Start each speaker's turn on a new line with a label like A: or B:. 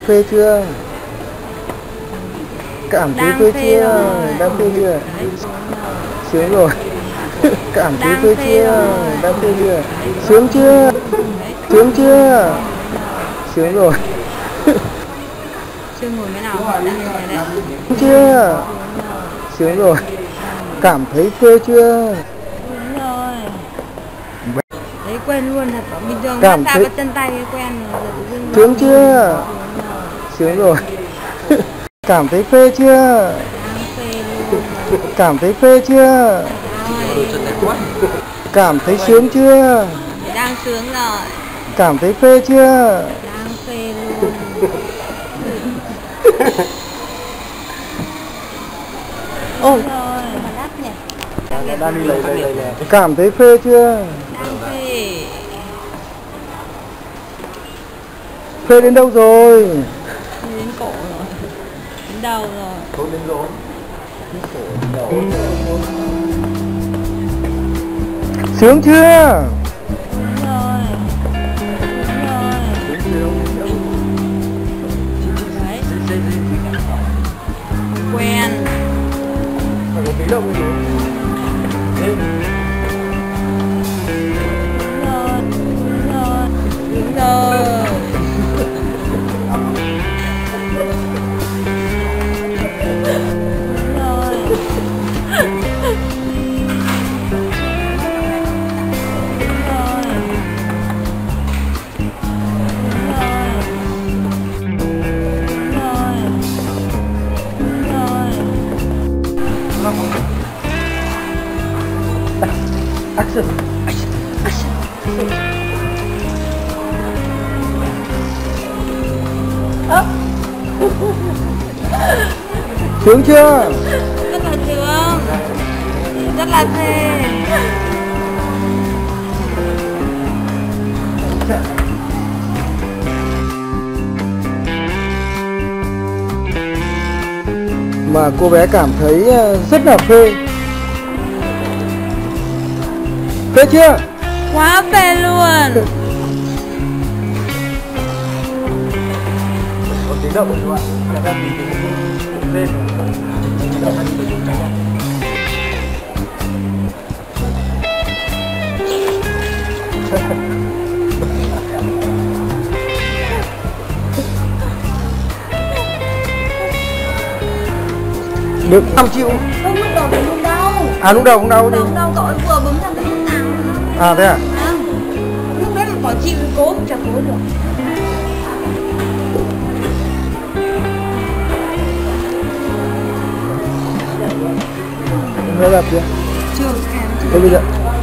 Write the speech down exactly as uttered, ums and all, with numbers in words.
A: Phê chưa? Cảm thấy phê chưa? Đang phê chưa? Sướng rồi. Cảm thấy phê chưa? Đang phê chưa? Sướng chưa? Sướng chưa? Sướng rồi.
B: Chưa ngồi mới nào đã
A: Sướng chưa? Sướng rồi. Cảm thấy phê chưa?
B: đúng rồi. Đấy quen luôn, là bình thường
A: Cảm
B: massage
A: thấy...
B: có chân tay quen rồi, giờ tự dưng
A: Sướng chưa? Sướng rồi. Cảm thấy phê chưa?
B: đang phê luôn.
A: Cảm thấy phê chưa? Cảm thấy sướng chưa?
B: Đang sướng rồi,
A: Cảm thấy phê chưa?
B: đang phê luôn.
A: Ôi,
B: Rồi mà đắt nhỉ,
A: đang đi lấy lấy lấy. Cảm thấy phê chưa?
B: đang phê.
A: Phê đến đâu rồi?
B: Phê đến cổ rồi, đến đầu rồi.
A: Thôi đến rồi. Sướng chưa?
B: Đúng rồi, đúng rồi. Đấy, quen.
A: Phải có tí động gì?
B: Đúng rồi, đúng rồi, đúng rồi.
A: Action. Sướng chưa?
B: Rất là sướng, rất là phê.
A: Mà cô bé cảm thấy rất là phê. Phê chưa?
B: Quá phê luôn.
A: Có tiếng động rồi các bạn. Là đang nhìn thấy lên. Được năm triệu.
B: Không, lúc đầu mình không đau.
A: À lúc đầu không đau đi.
B: Không đau, cậu vừa bấm thằng cái lúc nào.
A: À thế à?
B: À, lúc đấy là có chịu cố cũng chẳng cố được.
A: Nó lập chưa?
B: Chưa, em chưa.
A: Thôi bây giờ